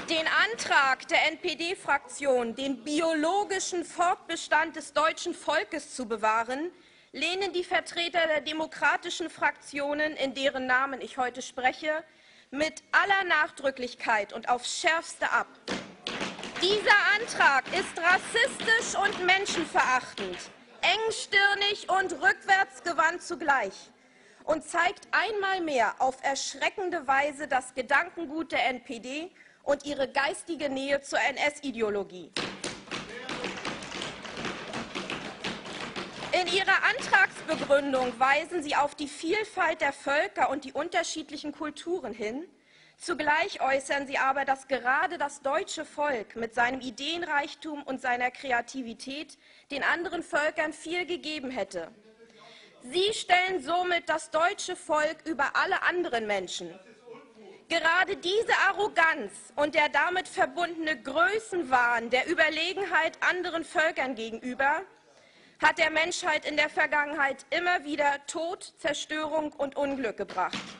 Den Antrag der NPD-Fraktion, den biologischen Fortbestand des deutschen Volkes zu bewahren, lehnen die Vertreter der demokratischen Fraktionen, in deren Namen ich heute spreche, mit aller Nachdrücklichkeit und aufs Schärfste ab. Dieser Antrag ist rassistisch und menschenverachtend, engstirnig und rückwärtsgewandt zugleich und zeigt einmal mehr auf erschreckende Weise das Gedankengut der NPD und ihre geistige Nähe zur NS-Ideologie. In ihrer Antragsbegründung weisen sie auf die Vielfalt der Völker und die unterschiedlichen Kulturen hin. Zugleich äußern sie aber, dass gerade das deutsche Volk mit seinem Ideenreichtum und seiner Kreativität den anderen Völkern viel gegeben hätte. Sie stellen somit das deutsche Volk über alle anderen Menschen. Gerade diese Arroganz und der damit verbundene Größenwahn der Überlegenheit anderen Völkern gegenüber hat der Menschheit in der Vergangenheit immer wieder Tod, Zerstörung und Unglück gebracht.